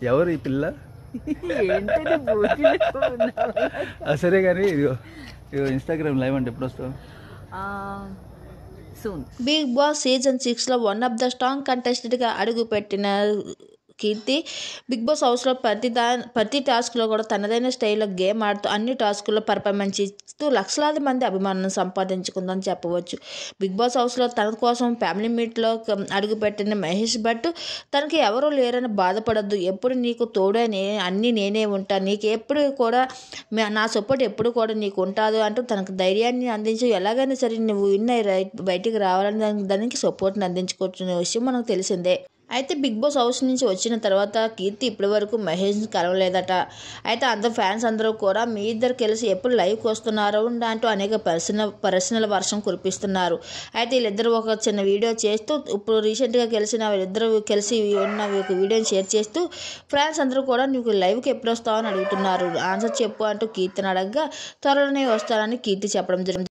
ఎవరు ఈ పిల్ల? సరే కానీ ఇదిగో ఇన్స్టాగ్రామ్ లైవ్ అంటే ఎప్పుడు వస్తావు? బిగ్ బాస్ సీజన్ 6లో వన్ ఆఫ్ ద స్ట్రాంగ్ కంటెస్టెంట్గా అడుగుపెట్టిన కీర్తి బిగ్ బాస్ హౌస్లో ప్రతి టాస్క్లో కూడా తనదైన స్టైల్లో గేమ్ ఆడుతూ అన్ని టాస్కుల్లో పర్ఫార్మెన్స్ ఇస్తూ లక్షలాది మంది అభిమానులను సంపాదించుకుందని చెప్పవచ్చు. బిగ్ బాస్ హౌస్లో తన కోసం ఫ్యామిలీ మీట్లో అడుగుపెట్టిన మహేష్ భట్ తనకి ఎవరూ లేరని బాధపడద్దు, ఎప్పుడు నీకు తోడే అన్నీ నేనే ఉంటాను, నీకు ఎప్పుడు కూడా నా సపోర్ట్ ఎప్పుడు కూడా నీకు ఉంటుంది అంటూ తనకు ధైర్యాన్ని అందించి ఎలాగైనా సరే నువ్వు బయటికి రావాలని దానికి సపోర్ట్ని అందించుకోవచ్చు విషయం మనకు తెలిసిందే. అయితే బిగ్ బాస్ హౌస్ నుంచి వచ్చిన తర్వాత కీర్తి ఇప్పటి వరకు మహేష్ని కలవలేదట. అయితే అందరు ఫ్యాన్స్ అందరూ కూడా మీ ఇద్దరు కలిసి ఎప్పుడు లైవ్కి వస్తున్నారు అంటూ అనేక ప్రశ్నల వర్షం కురిపిస్తున్నారు. అయితే వీళ్ళిద్దరూ ఒక చిన్న వీడియో చేస్తూ ఇప్పుడు రీసెంట్గా కలిసిన వీళ్ళిద్దరూ కలిసి ఉన్న ఒక వీడియోని షేర్ చేస్తూ ఫ్యాన్స్ అందరూ కూడా నీకు లైవ్కి ఎప్పుడు వస్తావు అని అడుగుతున్నారు. ఆన్సర్ చెప్పు అంటూ కీర్తిని అడగగా త్వరలోనే వస్తానని కీర్తి చెప్పడం జరిగింది.